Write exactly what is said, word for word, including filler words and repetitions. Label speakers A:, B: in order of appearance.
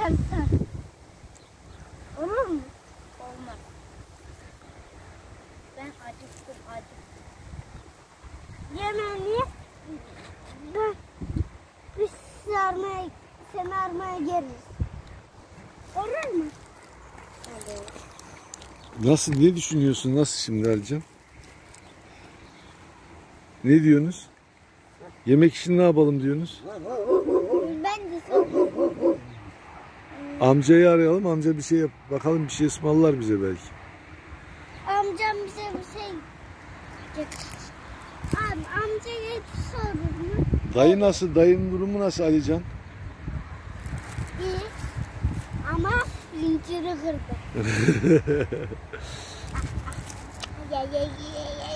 A: çalışsan. Olur mu? Olmaz. Ben acıktım acıktım. Yemeğini ben biz sarmaya, seni armaya geliriz. Olur mu? Olur.
B: Nasıl, ne düşünüyorsun? Nasıl şimdi Alican? Ne diyorsunuz? Yemek için ne yapalım diyorsunuz?
A: Ben de sanırım.
B: Amcayı arayalım. Amca bir şey yap. Bakalım bir şey ısmarlar bize belki.
A: Amcam bize bir şey getirir. Abi amcaya hiç sorur mu?
B: Dayı nasıl? Dayının durumu nasıl Alican?
A: İyi. Ama zinciri kırdı. ya ya ya ya.